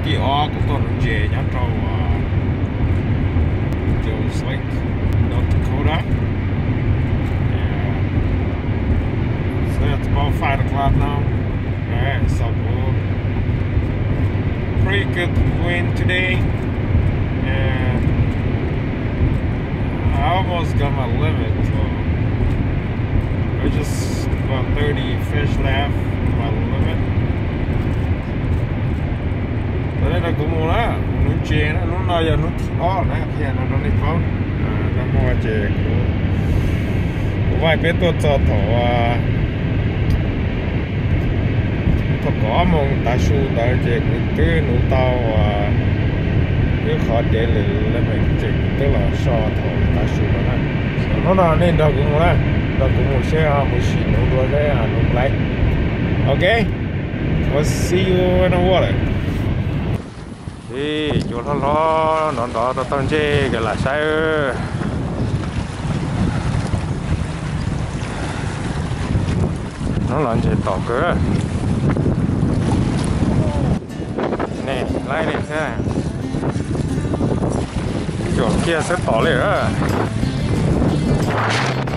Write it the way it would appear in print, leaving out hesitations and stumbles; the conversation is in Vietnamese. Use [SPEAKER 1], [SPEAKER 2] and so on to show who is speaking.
[SPEAKER 1] cái ó của tôi nó dễ nhá trâu just like North Dakota. So it's about 5 o'clock now. Alright, so pretty good wind today, and I almost got my limit. So there's just about 30 fish left, my limit. Đây là cũng mua đó, nó chè nó nói giờ nó ó nè, thì nó đi phóng, nó mua chè của vài bé tôi cho thọ có mong ta su ta chè của tứ nụ tàu cái khó để là mình chè tức là so thọ ta su đó nó là nên đó cũng là đó cũng một xe một xí nụ đua cái nụ lại. Okay, we'll see you in the water. Đi chỗ nó đó tao chê cái là sai nó làm gì tỏ cửa nè lại này thế này chỗ kia sẽ tỏ liền á